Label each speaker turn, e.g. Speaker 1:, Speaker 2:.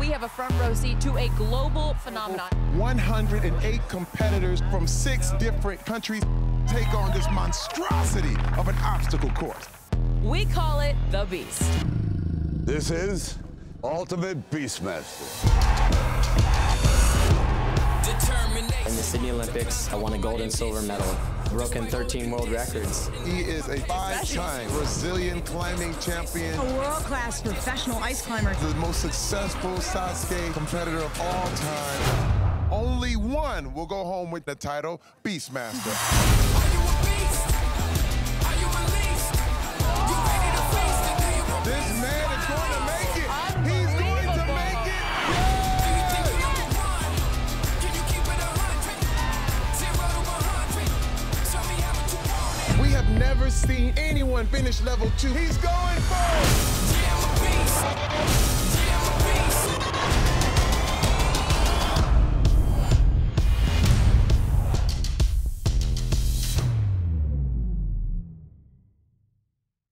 Speaker 1: we have a front row seat to a global phenomenon.
Speaker 2: 108 competitors from 6 different countries take on this monstrosity of an obstacle course.
Speaker 1: We call it the Beast.
Speaker 3: This is Ultimate Beastmaster.
Speaker 4: In the Sydney Olympics, I won a gold and silver medal, broken 13 world records.
Speaker 2: He is a 5-time Brazilian climbing champion.
Speaker 5: A world-class professional ice climber.
Speaker 2: The most successful Sasuke competitor of all time. Only one will go home with the title, Beastmaster. This man is going to make it. He's going to make it. We have never seen anyone finish level 2. He's going for it.